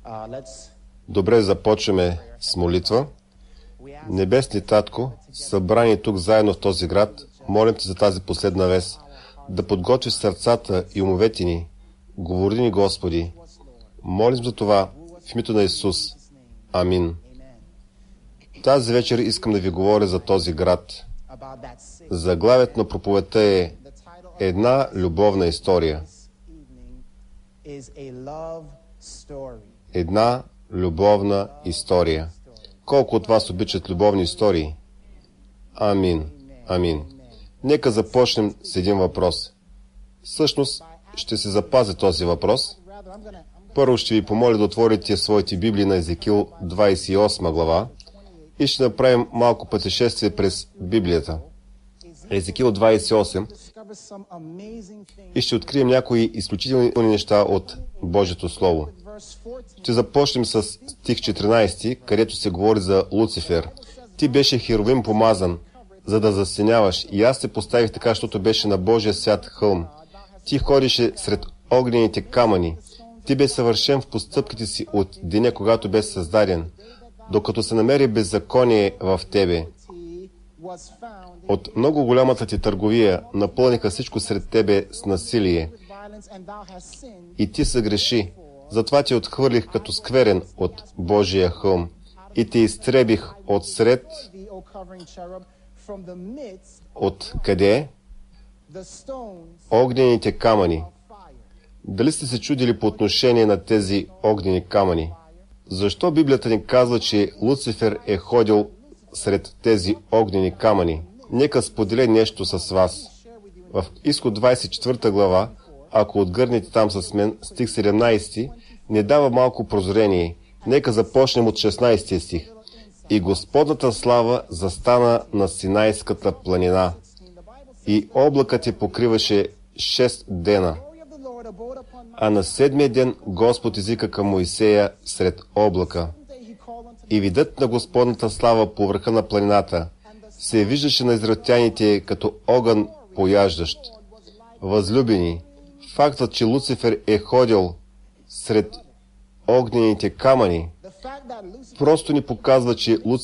Добре, започваме с молитва. Небесни Татко, събрани тук заедно в този град, молим Те за тази последна вест, да подготвиш сърцата и умовете ни. Говори ни, Господи. Молим за това в името на Исус. Амин. Тази вечер искам да ви говоря за този град. Заглавието на проповедта е една любовна история. Една любовна история. Колко от вас обичат любовни истории? Амин. Амин. Нека започнем с един въпрос. Всъщност, ще се запазя този въпрос. Първо ще ви помоля да отворите своите Библии на Езекил 28 глава и ще направим малко пътешествие през Библията. Езекил 28 и ще открием някои изключителни неща от Божието Слово. Ще започнем с стих 14, където се говори за Луцифер. Ти беше херовим помазан, за да засеняваш, и аз се поставих така, защото беше на Божия свят хълм. Ти ходеше сред огнените камъни. Ти бе съвършен в постъпките си от деня, когато бе създаден, докато се намери беззаконие в тебе. От много голямата ти търговия напълниха всичко сред тебе с насилие. И ти съгреши. Затова те отхвърлих като скверен от Божия хълм и те изтребих отсред. От къде? Огнените камъни. Дали сте се чудили по отношение на тези огнени камъни? Защо Библията ни казва, че Луцифер е ходил сред тези огнени камъни? Нека споделя нещо с вас. В Изход 24 глава, ако отгърнете там с мен, стих 17, ни дава малко прозрение. Нека започнем от 16 стих. И Господната слава застана на Синайската планина. И облакът я покриваше 6 дена. А на 7-я ден Господ извика към Моисея сред облака. И видът на Господната слава по върха на планината се виждаше на израелтяните като огън пояждащ. Възлюбени, фактът, че Луцифер е ходил сред огнените камъни, просто ни показва,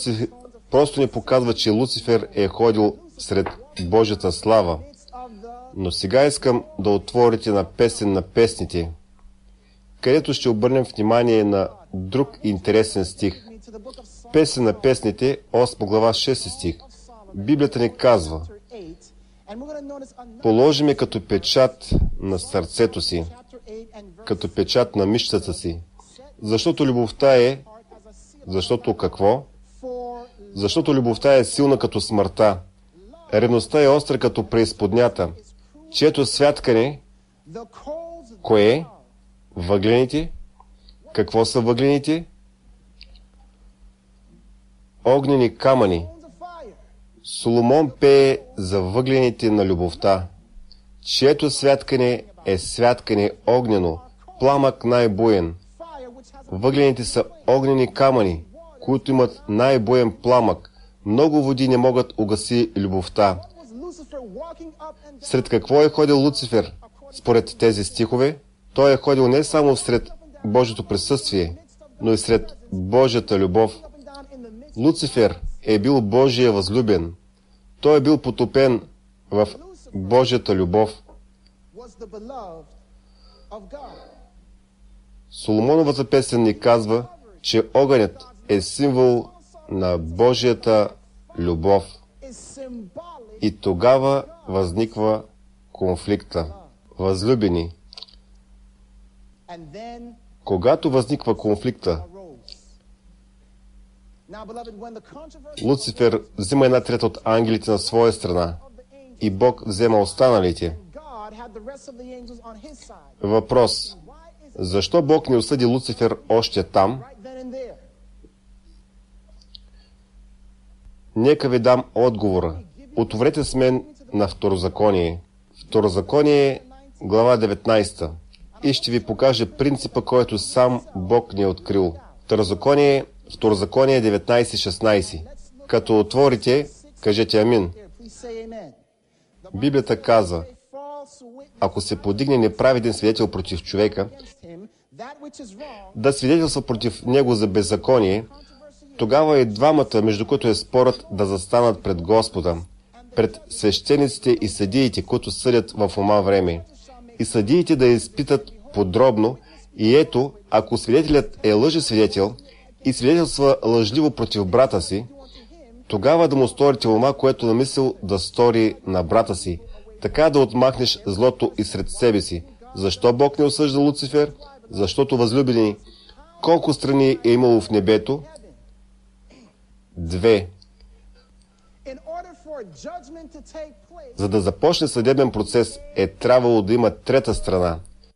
че Луцифер е ходил сред Божията слава. Но сега искам да отворите на Песен на песните, където ще обърнем внимание на друг интересен стих. Песен на песните, 8 глава, 6 стих. Библията ни казва: положи ме като печат на сърцето си, като печат на мишцата си, защото любовта е... Защото какво? Защото любовта е силна като смъртта, ревността е остра като преизподнята, чието святкане... Кое? Въглените? Какво са въглените? Огнени камъни. Соломон пее за въглените на любовта, чието святкане е святкане огнено, пламък най-буен. Въглените са огнени камъни, които имат най-буен пламък. Много води не могат угаси любовта. Сред какво е ходил Луцифер? Според тези стихове, той е ходил не само сред Божието присъствие, но и сред Божията любов. Луцифер е бил Божия възлюбен. Той е бил потопен в Божията любов. Соломоновата песен ни казва, че огънят е символ на Божията любов. И тогава възниква конфликта. Възлюбени, когато възниква конфликта, Луцифер взима 1/3 от ангелите на своя страна и Бог взема останалите. Въпрос: защо Бог не осъди Луцифер още там? Нека ви дам отговора. Отворете с мен на Второзаконие. Второзаконие, глава 19. И ще ви покажа принципа, който сам Бог ни е открил. Второзаконие 19:16. Като отворите, кажете амин. Библията казва: ако се подигне неправеден свидетел против човека да свидетелства против него за беззаконие, тогава и двамата, между които е спорът, да застанат пред Господа, пред свещениците и съдиите, които съдят в ома време. И съдиите да изпитат подробно, и ето, ако свидетелят е лъжесвидетел и свидетелства лъжливо против брата си, тогава да му сторите ома, което намислил да стори на брата си, така да отмахнеш злото и сред себе си. Защо Бог не осъжда Луцифер? Защото, възлюбени, колко страни е имало в небето? 2. За да започне съдебен процес, е трябвало да има трета страна.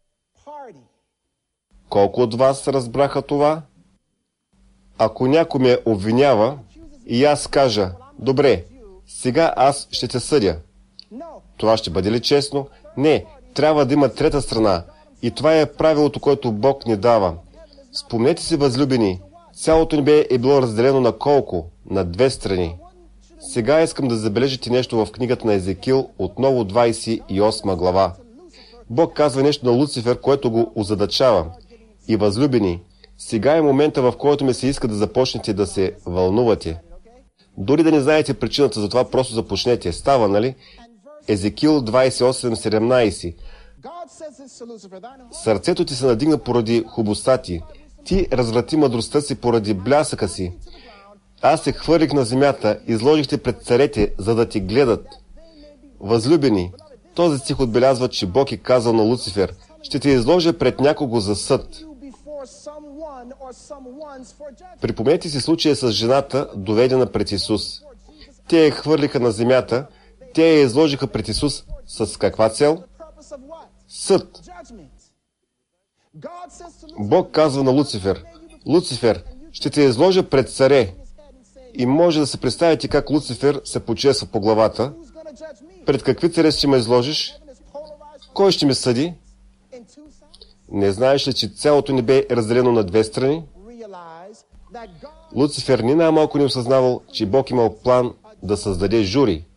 Колко от вас разбраха това? Ако някой ме обвинява и аз кажа: добре, сега аз ще те съдя, това ще бъде ли честно? Не, трябва да има трета страна. И това е правилото, което Бог ни дава. Спомнете си, възлюбени, цялото небе е било разделено на колко? На 2 страни. Сега искам да забележите нещо в книгата на Езекил, отново 28 глава. Бог казва нещо на Луцифер, което го озадачава. И, възлюбени, сега е момента, в който ми се иска да започнете да се вълнувате. Дори да не знаете причината за това, просто започнете. Става, нали? Езекил 28:17. Сърцето ти се надигна поради хубостта ти. Ти разврати мъдростта си поради блясъка си. Аз се хвърлих на земята, изложихте пред царете, за да ти гледат. Възлюбени, този стих отбелязва, че Бог е казал на Луцифер: ще те изложа пред някого за съд. Припомнете си случая с жената, доведена пред Исус. Те я хвърлиха на земята, те я изложиха пред Исус с каква цел? Съд. Бог казва на Луцифер: Луцифер, ще те изложа пред царе. И може да се представите как Луцифер се почесва по главата. Пред какви царе ще ме изложиш? Кой ще ме съди? Не знаеш ли, че цялото небе е разделено на 2 страни? Луцифер ни най-малко не осъзнавал, че Бог имал план да създаде жури.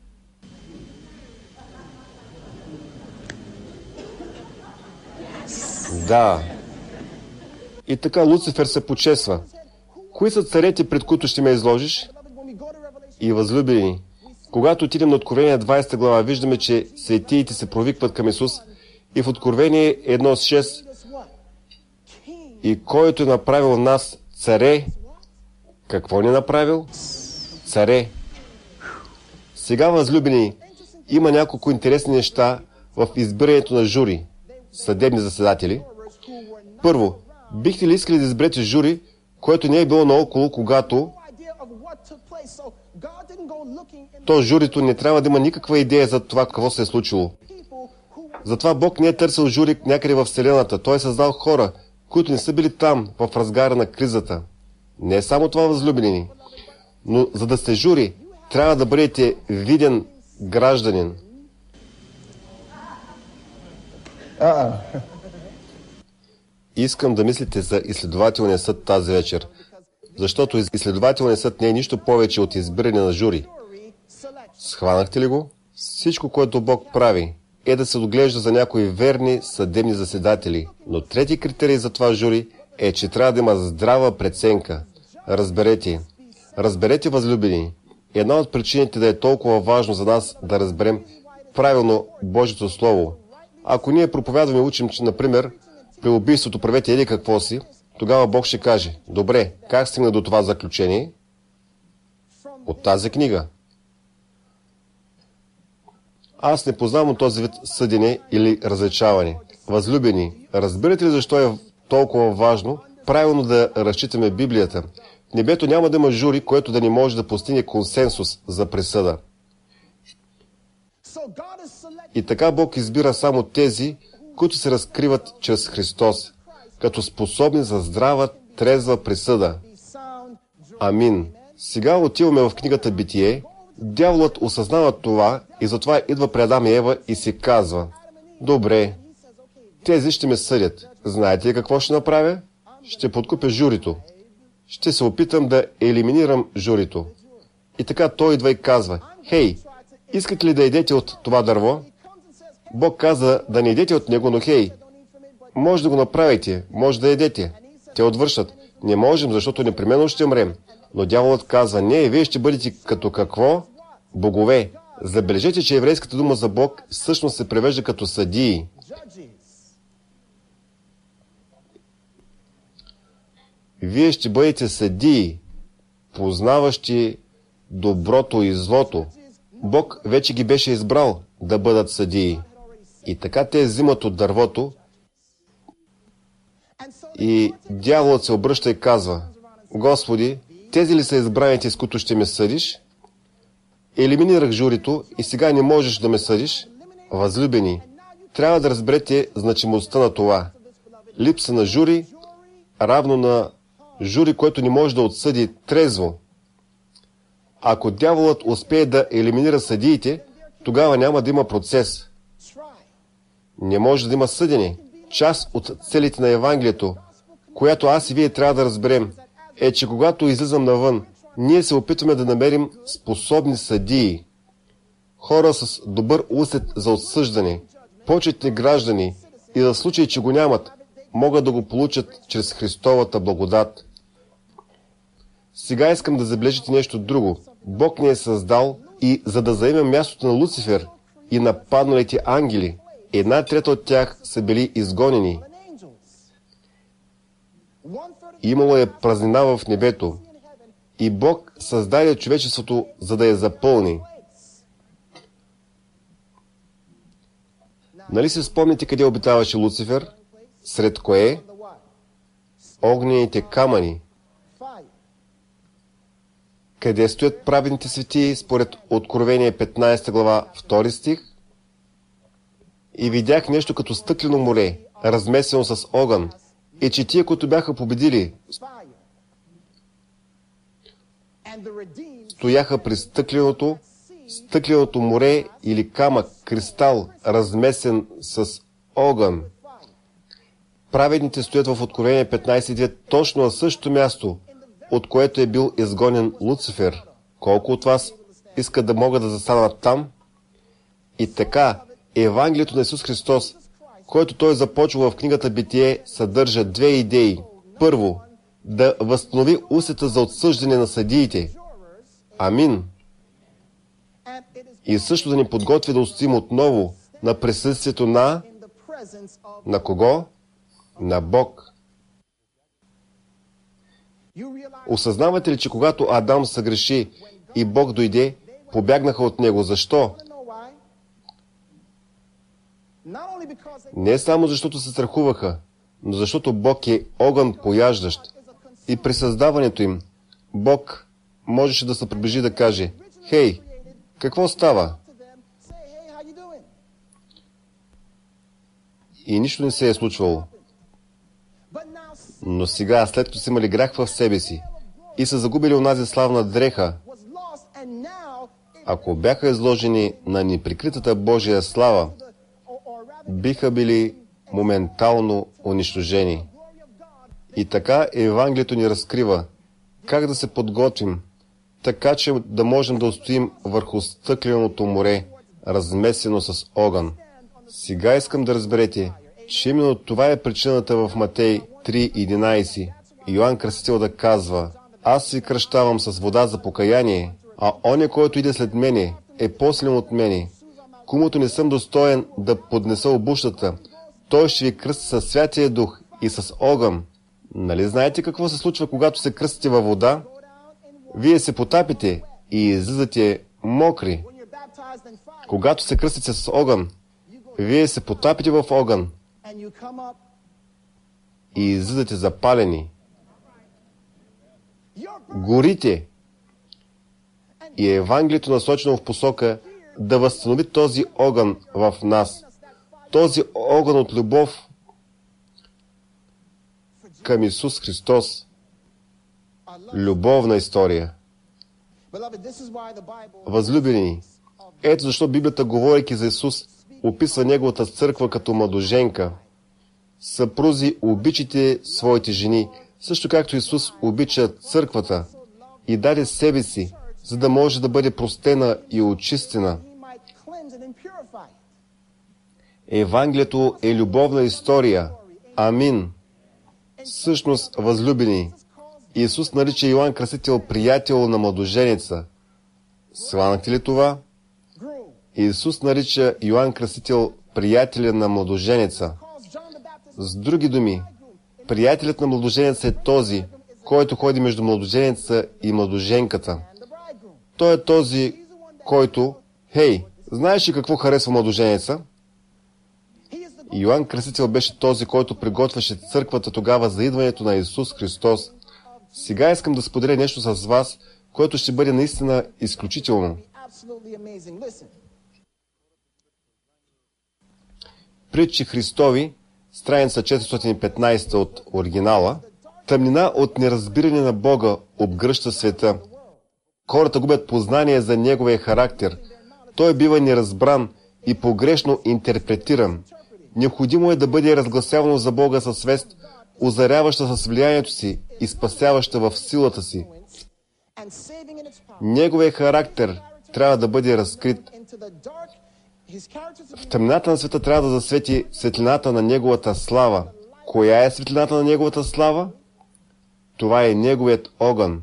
Да. И така Луцифер се почесва. Кои са царете, пред които ще ме изложиш? И, възлюбени, когато отидем на Откровение 20 глава, виждаме, че светиите се провикват към Исус, и в Откровение 1:6: и който е направил нас царе, какво ни е направил? Царе. Сега, възлюбени, има няколко интересни неща в избирането на жури, съдебни заседатели. Първо, бихте ли искали да изберете жури, което не е било наоколо, когато то журито не трябва да има никаква идея за това, какво се е случило. Затова Бог не е търсил жури някъде в Вселената. Той е създал хора, които не са били там, в разгара на кризата. Не е само това, възлюбени. Но за да сте жури, трябва да бъдете виден гражданин. Искам да мислите за изследователния съд тази вечер, защото изследователният съд не е нищо повече от избиране на жури. Схванахте ли го? Всичко, което Бог прави, е да се доглежда за някои верни съдебни заседатели. Но трети критерий за това жури е, че трябва да има здрава преценка. Разберете, възлюбени, една от причините да е толкова важно за нас да разберем правилно Божието Слово. Ако ние проповядваме и учим, че, например, при убийството правете еди какво си, тогава Бог ще каже: добре, как стигна до това заключение? От тази книга. Аз не познавам този вид съдене или различаване. Възлюбени, разбирате ли защо е толкова важно правилно да разчитаме Библията? В небето няма да има жури, което да не може да постигне консенсус за присъда. И така Бог избира само тези, които се разкриват чрез Христос, като способни за здрава, трезва присъда. Амин. Сега отиваме в книгата Битие. Дяволът осъзнава това и затова идва при Адам и Ева и си казва: добре, тези ще ме съдят. Знаете ли какво ще направя? Ще подкупя журито. Ще се опитам да елиминирам журито. И така той идва и казва: хей, искате ли да идете от това дърво? Бог каза да не идете от него, но хей, Може да го направите, може да едете. Те отвършат. Не можем, защото непременно ще умрем. Но дяволът казва, не, вие ще бъдете като какво? Богове. Забележете, че еврейската дума за Бог всъщност се превежда като съдии. Вие ще бъдете съдии, познаващи доброто и злото. Бог вече ги беше избрал да бъдат съдии. И така те взимат от дървото и дяволът се обръща и казва, Господи, тези ли са избраните, с които ще ме съдиш? Елиминирах журито и сега не можеш да ме съдиш? Възлюбени, трябва да разберете значимостта на това. Липса на жури, равно на жури, което не може да отсъди трезво. Ако дяволът успее да елиминира съдиите, тогава няма да има процес. Не може да има съдене. Част от целите на Евангелието, която аз и вие трябва да разберем, е, че когато излизам навън, ние се опитваме да намерим способни съдии, хора с добър усет за отсъждане, почетни граждани и за случай, че го нямат, могат да го получат чрез Христовата благодат. Сега искам да забележите нещо друго. Бог ни е създал и за да заемем мястото на Луцифер и на падналите ангели, 1/3 от тях са били изгонени. Имало е празнина в небето и Бог създаде човечеството, за да я запълни. Нали се спомните къде обитаваше Луцифер? Сред кое? Огнените камъни. Къде стоят праведните светии според Откровение 15 глава 2 стих? И видях нещо като стъклено море, размесено с огън, и че тия, които бяха победили, стояха при стъкленото море или камък, кристал, размесен с огън. Праведните стоят в Откровение 15:2 точно на същото място, от което е бил изгонен Луцифер. Колко от вас искат да могат да застанат там? И така, Евангелието на Исус Христос, който Той започва в книгата Битие, съдържа две идеи. Първо, да възстанови усета за отсъждане на съдиите. Амин. И също да ни подготви да устоим отново на присъствието на кого? На Бог. Осъзнавате ли, че когато Адам съгреши и Бог дойде, побягнаха от него? Защо? Не само защото се страхуваха, но защото Бог е огън пояждащ. И при създаването им, Бог можеше да се приближи да каже, «Хей, какво става?» И нищо не се е случвало. Но сега, след като са имали грях в себе си и са загубили онази славна дреха, ако бяха изложени на неприкритата Божия слава, биха били моментално унищожени. И така Евангелието ни разкрива как да се подготвим, така че да можем да устоим върху стъкленото море, размесено с огън. Сега искам да разберете, че именно това е причината в Матей 3:11. Йоан Кръстител да казва, аз ви кръщавам с вода за покаяние, а оня, който иде след мене, е по-силен от мене, комуто не съм достоен да поднеса обущата. Той ще ви кръсти със Святия Дух и с огън. Нали знаете какво се случва, когато се кръстите във вода? Вие се потапите и излизате мокри. Когато се кръстите с огън, вие се потапите в огън и излизате запалени. Горите. И Евангелието насочено в посока да възстанови този огън в нас. Този огън от любов към Исус Христос. Любовна история. Възлюбени, ето защо Библията, говорейки за Исус, описва Неговата църква като младоженка. Съпрузи, обичайте своите жени, също както Исус обича църквата и даде себе си, за да може да бъде простена и очистена. Евангелието е любовна история, Амин. Всъщност, възлюбени, Исус нарича Йоан Кръстител приятел на младоженеца. Схванахте ли това? Исус нарича Йоан Кръстител приятеля на младоженеца. С други думи, приятелят на младоженеца е този, който ходи между младоженеца и младоженката. Той е този, който... Хей, знаеш ли какво харесва младоженеца? Йоан Кръстител беше този, който приготвяше църквата тогава за идването на Исус Христос. Сега искам да споделя нещо с вас, което ще бъде наистина изключително. Притчи Христови, страница 415 от оригинала. Тъмнина от неразбиране на Бога обгръща света. Хората губят познание за Неговия характер. Той бива неразбран и погрешно интерпретиран. Необходимо е да бъде разгласявано за Бога със свест, озаряваща с влиянието си и спасяваща в силата си. Неговия характер трябва да бъде разкрит. В тъмнината на света трябва да засвети светлината на Неговата слава. Коя е светлината на Неговата слава? Това е Неговият огън.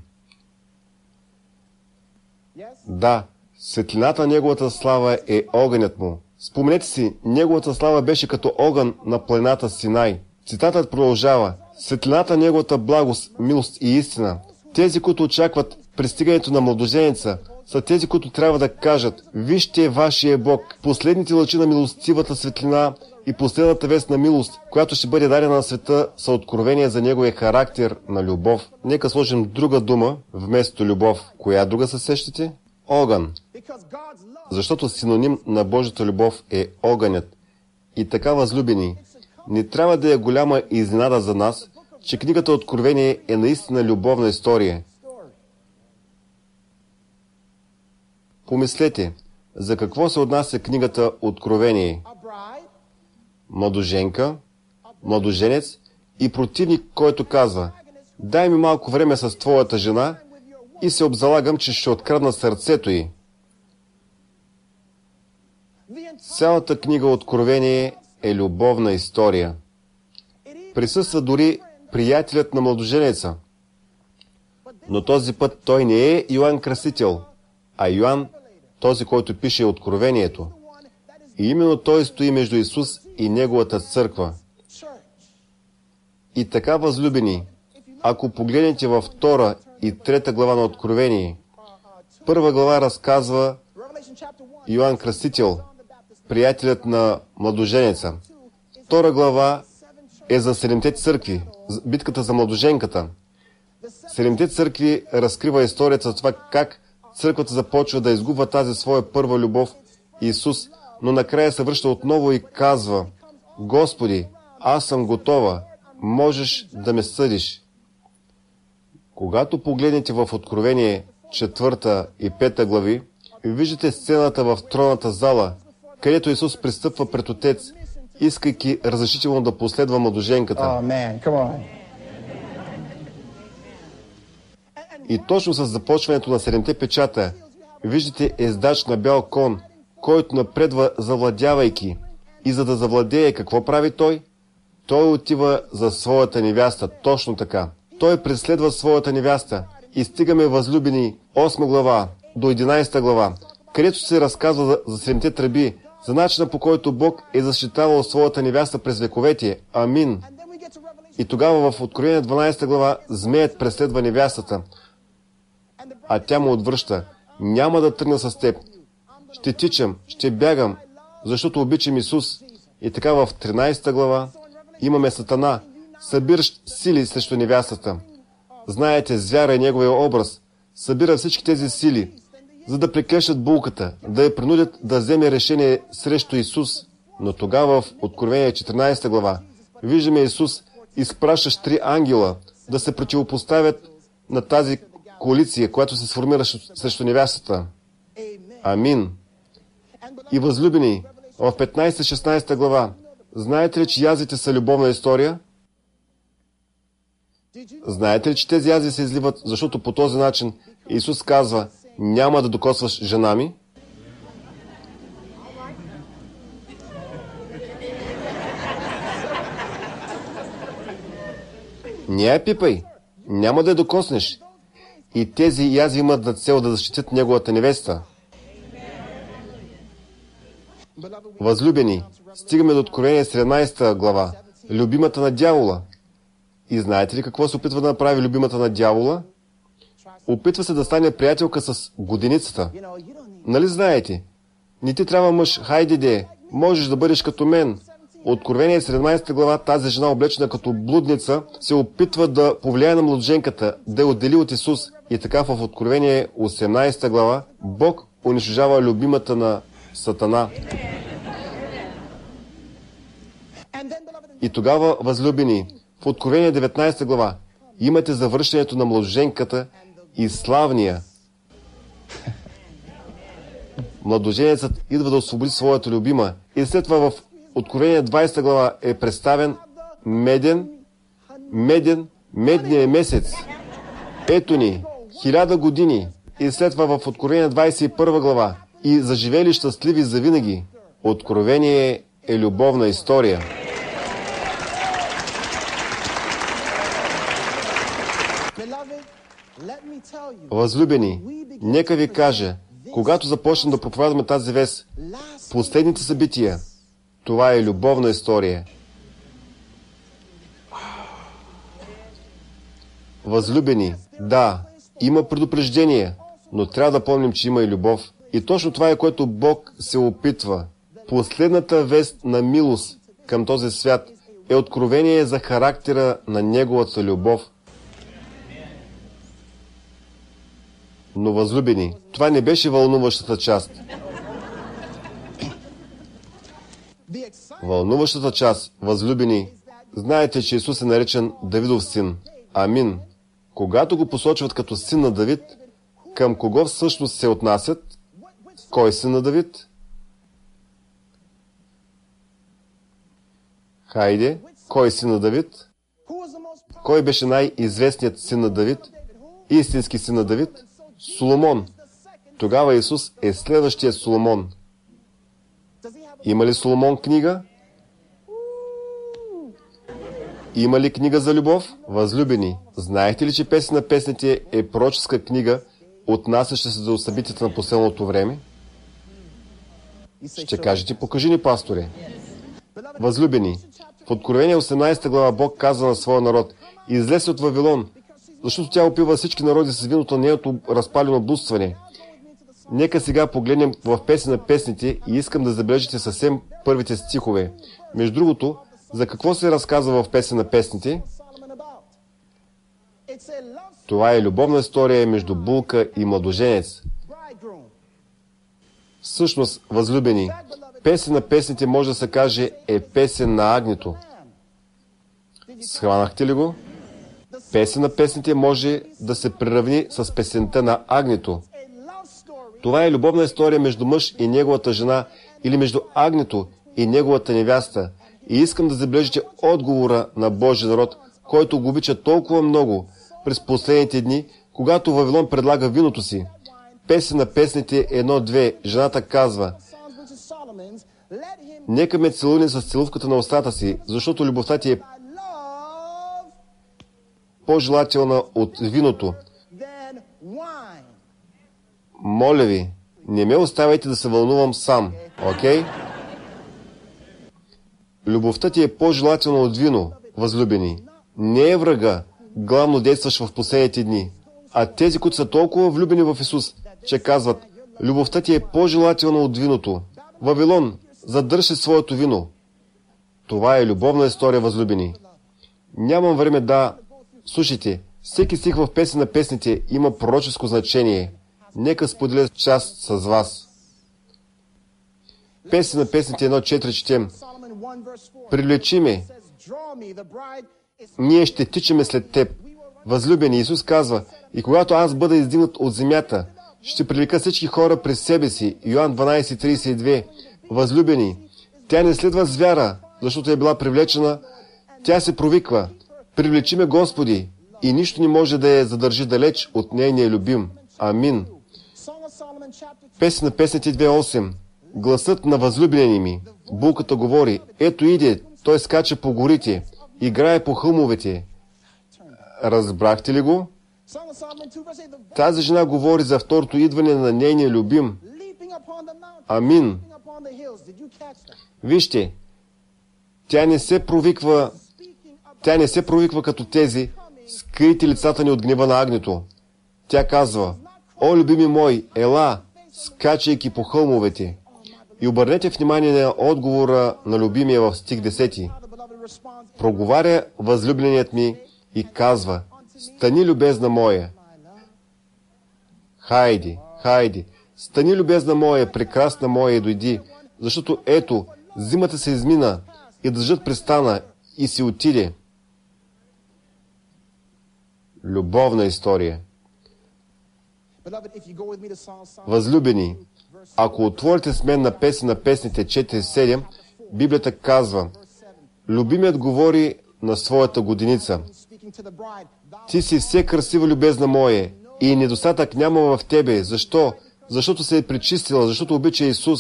Да, светлината на Неговата слава е огънят му. Спомнете си, Неговата слава беше като огън на планината Синай. Цитатът продължава: светлината на Неговата благост, милост и истина. Тези, които очакват пристигането на младоженеца, са тези, които трябва да кажат: вижте вашия Бог, последните лъчи на милостивата светлина и последната вест на милост, която ще бъде дадена на света, са откровения за Неговия характер на любов. Нека сложим друга дума вместо любов. Коя друга се сещате? Огън. Защото синоним на Божията любов е огънят. И така, възлюбени, не трябва да е голяма изненада за нас, че книгата Откровение е наистина любовна история. Помислете, за какво се отнася книгата Откровение? Младоженка, младоженец и противник, който казва: дай ми малко време с твоята жена и се обзалагам, че ще открадна сърцето й. Цялата книга Откровение е любовна история. Присъства дори приятелят на младоженеца. Но този път той не е Йоан Кръстител, а Йоан, този, който пише Откровението. И именно той стои между Исус и Неговата църква. И така, възлюбени, ако погледнете във 2 и 3 глава на Откровение, 1 глава разказва Йоан Кръстител, приятелят на младоженеца. 2 глава е за 7-те църкви, битката за младоженката. 7-те църкви разкрива историята за това как църквата започва да изгубва тази своя първа любов, Исус, но накрая се връща отново и казва: Господи, аз съм готова, можеш да ме съдиш. Когато погледнете в Откровение 4 и 5 глави, виждате сцената в тронната зала, където Исус пристъпва пред Отец, искайки разрешително да последва младоженката. И точно с започването на 7-те печата, виждате ездач на бял кон, който напредва завладявайки. И за да завладее, какво прави той? Той отива за своята невяста, точно така. Той преследва своята невяста. И стигаме, възлюбени, 8 глава до 11 глава, където се разказва за 7-те тръби, за начина, по който Бог е защитавал своята невяста през вековете. Амин. И тогава в Откровение 12 глава змеят преследва невястата, а тя му отвръща: няма да тръгна с теб. Ще тичам, ще бягам, защото обичам Исус. И така в 13 глава имаме Сатана, събиращ сили срещу невястата. Знаете, звяра е неговия образ. Събира всички тези сили, за да прекъсват булката, да я принудят да вземе решение срещу Исус. Но тогава в Откровение 14 глава виждаме Исус изпращащ 3 ангела да се противопоставят на тази коалиция, която се сформира срещу невястата. Амин. И възлюбени, в 15-16 глава, знаете ли, че язвите са любовна история? Знаете ли, че тези язви се изливат, защото по този начин Исус казва: няма да докосваш жена ми? Не я пипай, няма да я докоснеш. И тези язви имат за цел да защитят неговата невеста. Възлюбени, стигаме до Откровение 17 глава, любимата на дявола. И знаете ли какво се опитва да направи любимата на дявола? Опитва се да стане приятелка с годеницата. Нали знаете? Не ти трябва мъж, хайде де, можеш да бъдеш като мен. Откровение 17 глава, тази жена, облечена като блудница, се опитва да повлияе на младоженката, да я отдели от Исус. И така в Откровение 18 глава, Бог унищожава любимата на Сатана. И тогава, възлюбени, в Откровение 19 глава, имате завръщането на младоженката и славния. Младоженецът идва да освободи своята любима. И след това в Откровение 20 глава е представен медния месец. Ето ни, 1000 години. И след това в Откровение 21 глава и заживели щастливи завинаги. Откровение е любовна история. Възлюбени, нека ви кажа, когато започнем да проповядваме тази вест, последните събития, това е любовна история. Възлюбени, да, има предупреждение, но трябва да помним, че има и любов. И точно това е, което Бог се опитва. Последната вест на милост към този свят е откровение за характера на Неговата любов. Но, възлюбени, това не беше вълнуващата част. Вълнуващата част, възлюбени, знаете, че Исус е наречен Давидов син. Амин. Когато го посочват като син на Давид, към кого всъщност се отнасят? Кой син на Давид? Хайде, кой син на Давид? Кой беше най-известният син на Давид? Истински син на Давид? Соломон. Тогава Исус е следващият Соломон. Има ли Соломон книга? Има ли книга за любов? Възлюбени, знаете ли, че Песен на песните е пророческа книга, отнасяща се до събитията на последното време? Ще кажете, покажи ни, пасторе. Възлюбени, в Откровение 18 глава Бог каза на своя народ: излез от Вавилон, защото тя опива всички народи с виното на нейното разпалено блудстване. Нека сега погледнем в Песен на песните и искам да забележите съвсем първите стихове. Между другото, за какво се разказва в Песен на песните? Това е любовна история между булка и младоженец. Всъщност, възлюбени, Песен на песните може да се каже е песен на агнето. Схванахте ли го? Песен на песните може да се приравни с песента на агнето. Това е любовна история между мъж и неговата жена или между агнето и неговата невяста. И искам да забележите отговора на Божия народ, който го обича толкова много през последните дни, когато Вавилон предлага виното си. Песен на песните 1-2. Жената казва: нека ме целуне с целувката на устата си, защото любовта ти е по-желателна от виното. Моля ви, не ме оставяйте да се вълнувам сам, окей? Любовта ти е по-желателна от вино, възлюбени. Не е врага, главно действащ в последните дни, а тези, които са толкова влюбени в Исус, че казват: любовта ти е по-желателна от виното. Вавилон, задържи своето вино. Това е любовна история, възлюбени. Нямам време да... Слушайте, всеки стих в Песен на песните има пророческо значение. Нека споделя част с вас. Песен на песните 1-4 четем: привлечи ме, ние ще тичаме след теб. Възлюбени, Исус казва: и когато аз бъда издигнат от земята, ще привлека всички хора през себе си. Йоан 12:32. Възлюбени, тя не следва с вяра, защото е била привлечена. Тя се провиква: привлечи ме, Господи, и нищо не може да я задържи далеч от нейния любим. Амин. Песен на песните 2:8. Гласът на възлюбени ми. Булката говори: ето иде, той скача по горите, играе по хълмовете. Разбрахте ли го? Тази жена говори за второто идване на нейния любим. Амин. Вижте, тя не се провиква като тези, скрити лицата ни от гнева на агнето. Тя казва: о, любими мой, ела, скачайки по хълмовете. И обърнете внимание на отговора на любимия в стих 10. Проговаря възлюбленият ми и казва: стани, любезна моя. Хайди, хайди, стани, любезна моя, прекрасна моя, и дойди, защото ето, зимата се измина и дъждът престана и си отиде. Любовна история. Възлюбени, ако отворите с мен на песен на песните 4:7, Библията казва: любимият говори на своята годеница: ти си все красива, любезна моя, и недостатък няма в тебе. Защо? Защото се е пречистила, защото обича Исус.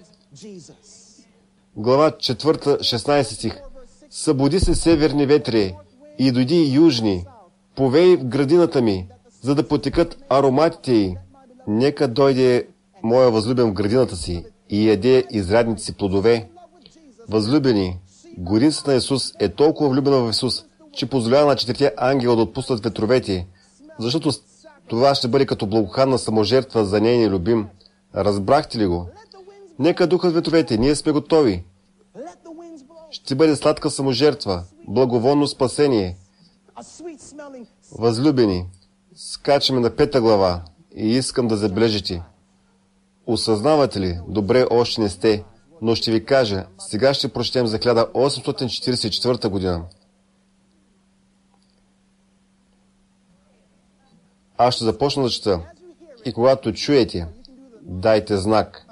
Глава 4, 16 стих. Събуди се, северни ветри, и дойди южни, повей в градината ми, за да потекат ароматите й. Нека дойде моя възлюбен в градината си и яде изрядните си плодове. Възлюбени, годиницата на Исус е толкова влюбена в Исус, че позволява на 4 ангела да отпуснат ветровете, защото това ще бъде като благоханна саможертва за нейния любим. Разбрахте ли го? Нека духат ветровете, ние сме готови. Ще бъде сладка саможертва, благоволно спасение. Възлюбени, скачаме на 5 глава и искам да забележите. Осъзнавате ли? Добре, още не сте, но ще ви кажа, сега ще прочетем за 1844 година. Аз ще започна да чета. И когато чуете, дайте знак.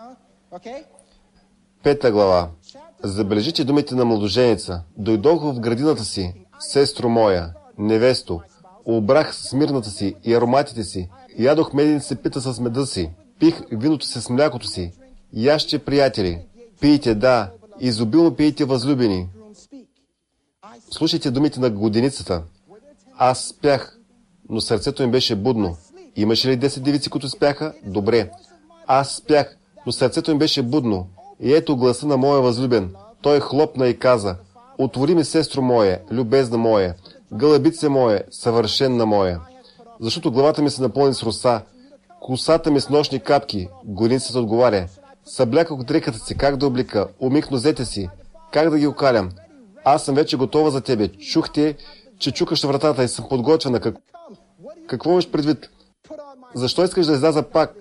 5 глава. Забележите думите на младоженица. Дойдох в градината си, сестро моя, невесто, обрах смирната си и ароматите си, ядох медените пита с меда си, пих виното си с млякото си. Яще, приятели, пийте, да, изобилно пийте, възлюбени. Слушайте думите на годеницата. Аз спях, но сърцето ми беше будно. Имаше ли 10 девици, които спяха? Добре. Аз спях, но сърцето ми беше будно. И ето гласа на моя възлюбен. Той хлопна и каза: отвори ми, сестро моя, любезна моя, гълъбице моя, съвършенна моя. Защото главата ми се напълни с роса, косата ми с нощни капки. Годеницата отговаря: събляках дрехата си, как да облика, умих нозете си, как да ги окалям. Аз съм вече готова за тебе. Чухте, че чукаш вратата и съм подготвена. Какво имаш предвид? Защо искаш да изляза пак?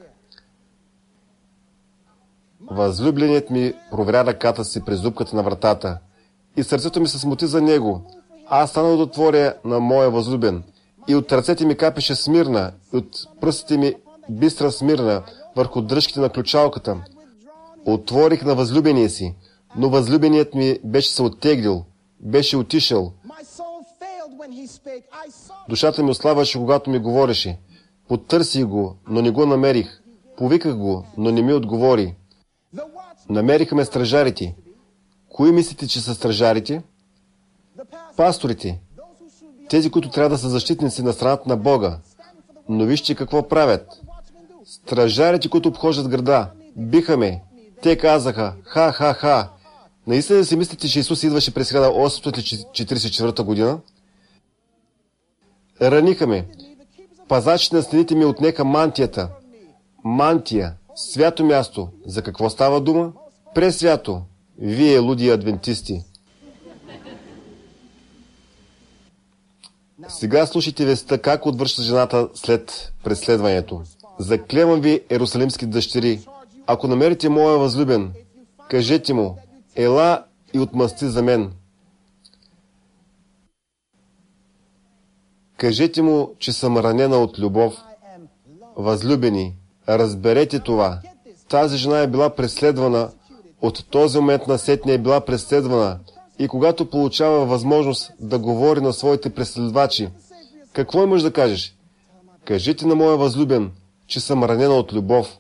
Възлюбленият ми проверя ръката си през зубката на вратата и сърцето ми се смути за него. Аз станах да отворя на моя възлюбен и от ръцете ми капеше смирна, и от пръстите ми бистра смирна върху дръжките на ключалката. Отворих на възлюбения си, но възлюбеният ми беше се оттеглил, беше отишъл. Душата ми ослабваше, когато ми говореше. Потърсих го, но не го намерих. Повиках го, но не ми отговори. Намериха ме стражарите. Кои мислите, че са стражарите? Пасторите. Тези, които трябва да са защитници на страната на Бога. Но вижте какво правят. Стражарите, които обхождат града, биха ме. Те казаха: ха. Наистина си мислите, че Исус идваше през 1844 година? Раниха ме. Пазачите на стените ми отнеха мантията. Мантия, свято място. За какво става дума? Пресвято. Вие, луди адвентисти. Сега слушайте вестта как отвръща жената след преследването. Заклевам ви, ерусалимски дъщери, ако намерите моя възлюбен, кажете му: ела и отмъсти за мен. Кажете му, че съм ранена от любов. Възлюбени, разберете това. Тази жена е била преследвана, от този момент насетне е била преследвана, и когато получава възможност да говори на своите преследвачи, какво имаш да кажеш? Кажете на моя възлюбен, че съм ранена от любов.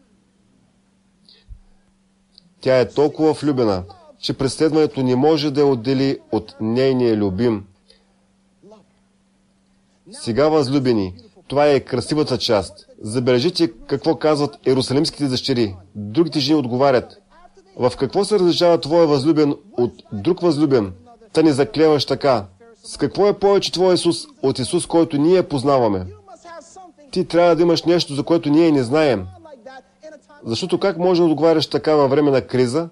Тя е толкова влюбена, че преследването не може да я отдели от нейния любим. Сега, възлюбени, това е красивата част. Забележите какво казват ерусалимските дъщери. Другите жени отговарят: в какво се различава твоя възлюбен от друг възлюбен? Та ни заклеваш така. С какво е повече твой Исус от Исус, който ние познаваме? Ти трябва да имаш нещо, за което ние не знаем. Защото как може да отговаряш така във време на криза?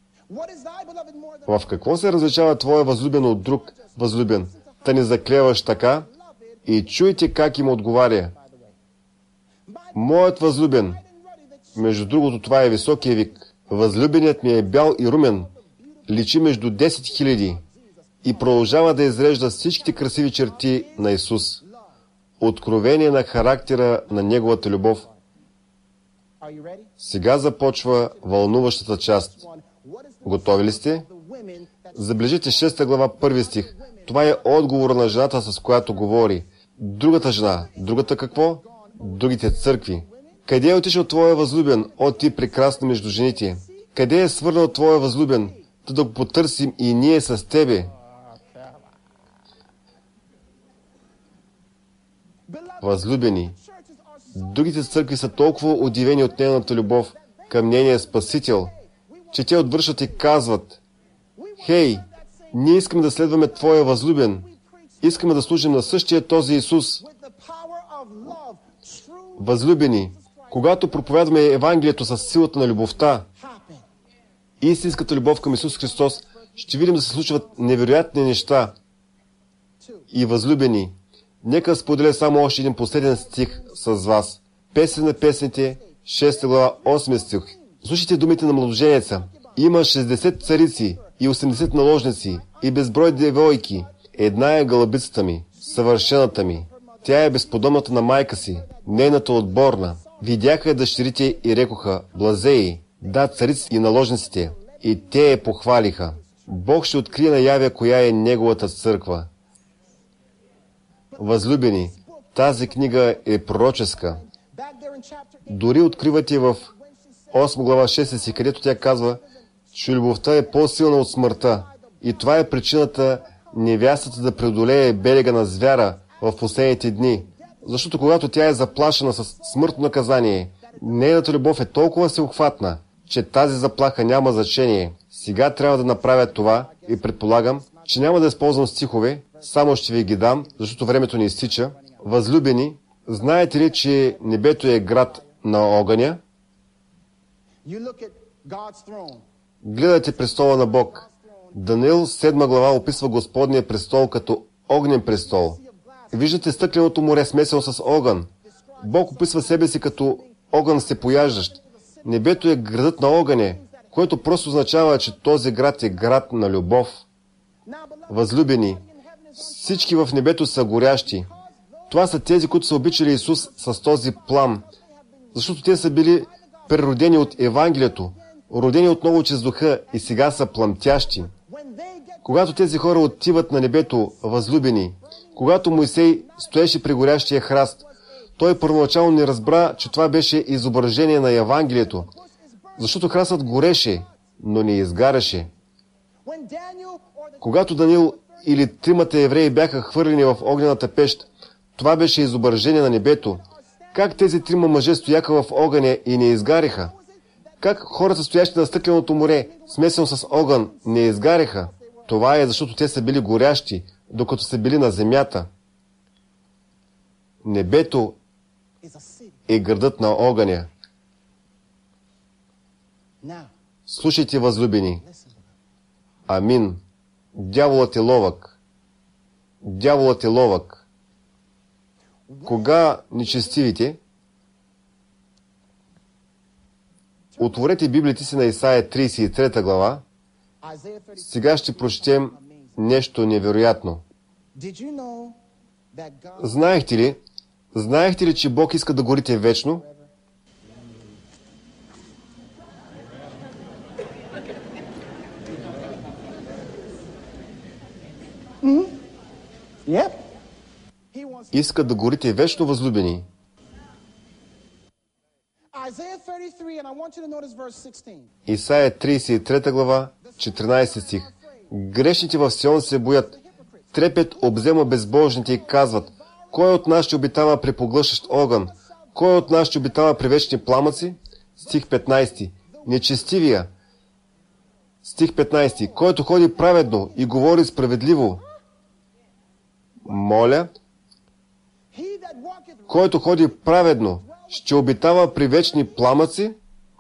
В какво се различава твоя възлюбен от друг възлюбен? Та ни заклеваш така. И чуйте как им отговаря: моят възлюбен. Между другото, това е високия вик. Възлюбеният ми е бял и румен, личи между 10 000 и продължава да изрежда всичките красиви черти на Исус. Откровение на характера на Неговата любов. Сега започва вълнуващата част. Готови ли сте? Забележите 6 глава, 1 стих. Това е отговор на жената, с която говори. Другата жена. Другата какво? Другите църкви. Къде е отишъл твоя възлюбен, о ти прекрасна между жените? Къде е свърнал твоя възлюбен, да го потърсим и ние с тебе? Възлюбени, другите църкви са толкова удивени от нейната любов към нейния Спасител, че те отвършат и казват: хей, ние искаме да следваме твоя възлюбен. Искаме да служим на същия този Исус. Възлюбени, когато проповядваме Евангелието с силата на любовта, истинската любов към Исус Христос, ще видим да се случват невероятни неща. И възлюбени, нека споделя само още един последен стих с вас. Песен на песните, 6 глава, 8 стих. Слушайте думите на младоженеца. Има 60 царици и 80 наложници и безброй девойки. Една е гълъбицата ми, съвършената ми. Тя е безподобната на майка си, нейната отборна. Видяха дъщерите и рекоха: блазеи, да, цариците и наложниците. И те я похвалиха. Бог ще открие наявя коя е Неговата църква. Възлюбени, тази книга е пророческа. Дори откривате в 8 глава 6 си, където тя казва, че любовта е по-силна от смъртта. И това е причината невястата да преодолее берега на звяра в последните дни. Защото когато тя е заплашена с смъртно наказание, нейната любов е толкова всеобхватна, че тази заплаха няма значение. Сега трябва да направя това и предполагам, че няма да използвам стихове, само ще ви ги дам, защото времето ни изтича. Възлюбени, знаете ли, че небето е град на огъня? Гледайте престола на Бог. Даниил 7 глава описва Господния престол като огнен престол. Виждате стъкленото море смесено с огън. Бог описва себе си като огън се пояждащ. Небето е градът на огъня, което просто означава, че този град е град на любов. Възлюбени, всички в небето са горящи. Това са тези, които са обичали Исус с този плам, защото те са били преродени от Евангелието, родени отново чрез духа и сега са пламтящи. Когато тези хора отиват на небето, възлюбени, когато Моисей стоеше при горящия храст, той първоначално не разбра, че това беше изображение на Евангелието, защото храстът гореше, но не изгаряше. Когато Даниил или тримата евреи бяха хвърлени в огнената пещ, това беше изображение на небето. Как тези трима мъже стояха в огъня и не изгаряха? Как хората, стоящи на стъкленото море, смесено с огън, не изгаряха? Това е защото те са били горящи, докато са били на земята. Небето е градът на огъня. Слушайте, възлюбени. Амин. Дяволът е ловък. Дяволът е ловък. Кога нечестивите? Отворете Библията си на Исаия 33 глава. Сега ще прочетем нещо невероятно. Знаехте ли, че Бог иска да горите вечно? Иска да горите вечно, възлюбени. Исаия 33 глава, 14 стих. Грешните в Сион се боят. Трепет обзема безбожните и казват: Кой от нас ще обитава при поглъщащ огън? Кой от нас ще обитава при вечни пламъци? Стих 15. Нечестивия. Стих 15. Който ходи праведно и говори справедливо. Моля, който ходи праведно, ще обитава при вечни пламъци?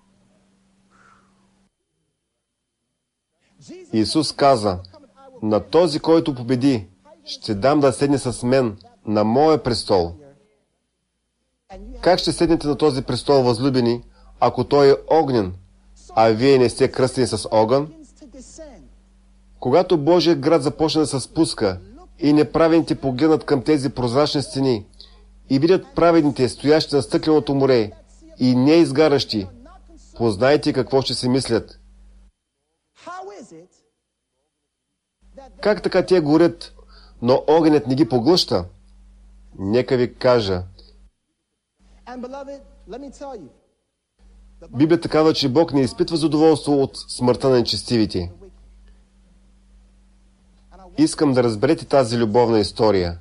Исус каза, на този, който победи, ще дам да седне с мен на моя престол. Как ще седнете на този престол, възлюбени, ако той е огнен, а вие не сте кръстени с огън? Когато Божия град започне да се спуска и неправедните погледнат към тези прозрачни стени и видят праведните, стоящи на стъкленото море и не изгарящи, познайте какво ще си мислят. Как така те горят, но огънят не ги поглъща? Нека ви кажа. Библията казва, че Бог не изпитва задоволство от смъртта на нечестивите. Искам да разберете тази любовна история.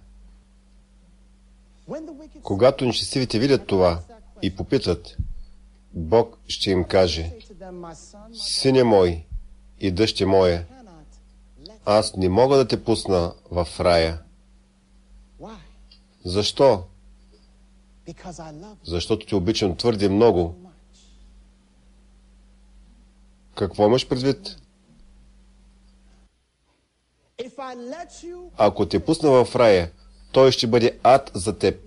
Когато нечестивите видят това и попитат, Бог ще им каже, сине мой и дъще моя, аз не мога да те пусна в рая. Защо? Защото те обичам твърде много. Какво имаш предвид? Ако те пусна в рая, той ще бъде ад за теб.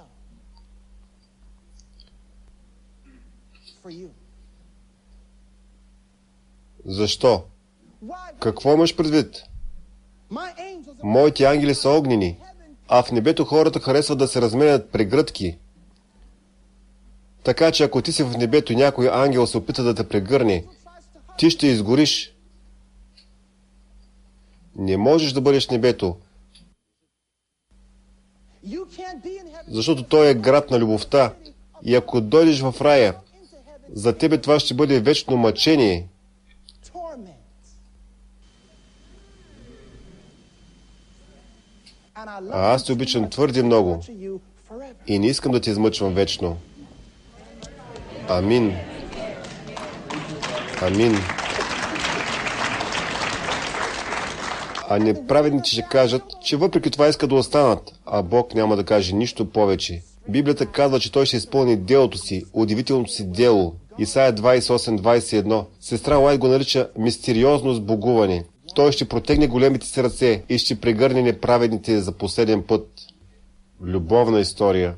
Защо? Какво имаш предвид? Моите ангели са огнени, а в небето хората харесват да се разменят прегръдки. Така че ако ти си в небето и някой ангел се опита да те прегърне, ти ще изгориш. Не можеш да бъдеш в небето, защото той е град на любовта. И ако дойдеш в рая, за тебе това ще бъде вечно мъчение. А аз те обичам твърде много и не искам да те измъчвам вечно. Амин. Амин. А неправедните ще кажат, че въпреки това искат да останат, а Бог няма да каже нищо повече. Библията казва, че Той ще изпълни делото си, удивителното си дело. Исаия 28:21. Сестра Уайт го нарича мистериозно сбогуване. Той ще протегне големите си ръце и ще прегърне неправедните за последен път. Любовна история.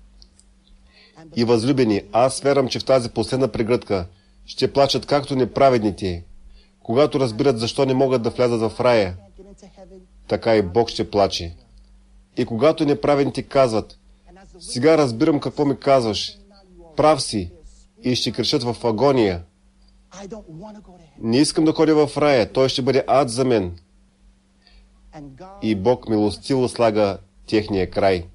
И възлюбени, аз вярвам, че в тази последна прегръдка ще плачат както неправедните, когато разбират защо не могат да влязат в рая, така и Бог ще плаче. И когато неправедните казват, сега разбирам какво ми казваш, прав си, и ще кричат в агония, не искам да ходя в рая, той ще бъде ад за мен. И Бог милостиво слага техния край.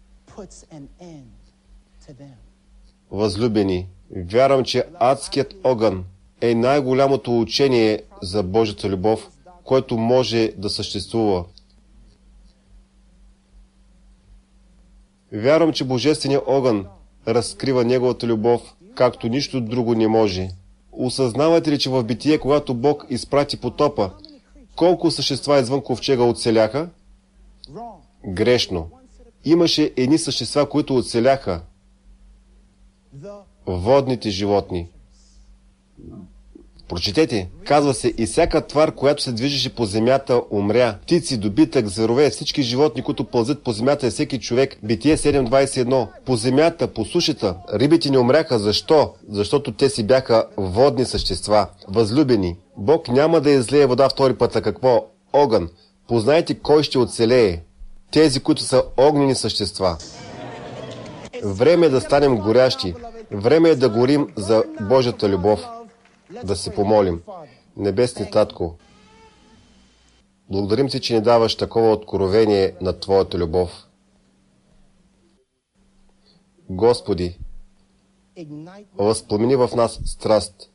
Възлюбени, вярвам, че адският огън е най-голямото учение за Божията любов, което може да съществува. Вярвам, че Божественият огън разкрива Неговата любов, както нищо друго не може. Осъзнавате ли, че в Битие, когато Бог изпрати потопа, колко същества извън ковчега оцеляха? Грешно. Имаше едни същества, които оцеляха. Водните животни. Прочетете, казва се, и всяка твар, която се движеше по земята, умря. Птици, добитък, зверове, всички животни, които пълзят по земята, и всеки човек. Битие 7:21. По земята, по сушата, рибите не умряха. Защо? Защото те си бяха водни същества. Възлюбени, Бог няма да излее вода втори път, а какво? Огън. Познайте кой ще оцелее. Тези, които са огнени същества. Време е да станем горящи. Време е да горим за Божията любов. Да се помолим. Небесни Татко, благодарим Ти, че ни даваш такова откровение на Твоята любов. Господи, възпламени в нас страст.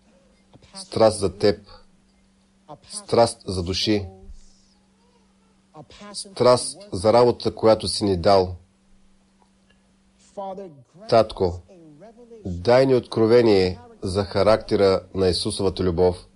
Страст за Теб. Страст за души. страст за работата, която си ни дал. Татко, дай ни откровение за характера на Исусовата любов.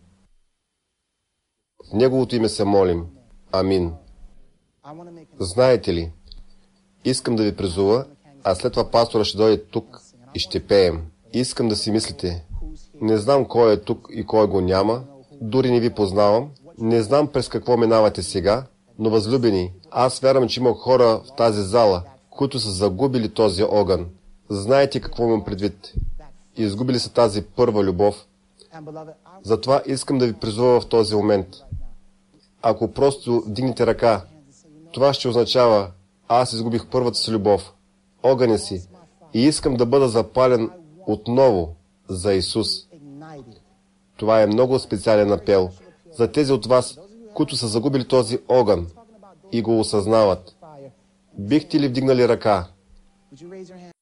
В Неговото име се молим. Амин. Знаете ли, искам да ви призова, а след това пастора ще дойде тук и ще пеем. Искам да си мислите, не знам кой е тук и кой го няма, дори не ви познавам, не знам през какво минавате сега, но възлюбени, аз вярвам, че има хора в тази зала, които са загубили този огън. Знаете какво имам предвид? Изгубили са тази първа любов. Затова искам да ви призова в този момент. Ако просто вдигнете ръка, това ще означава, аз изгубих първата си любов, огъня си, и искам да бъда запален отново за Исус. Това е много специален апел за тези от вас, които са загубили този огън и го осъзнават. Бихте ли вдигнали ръка?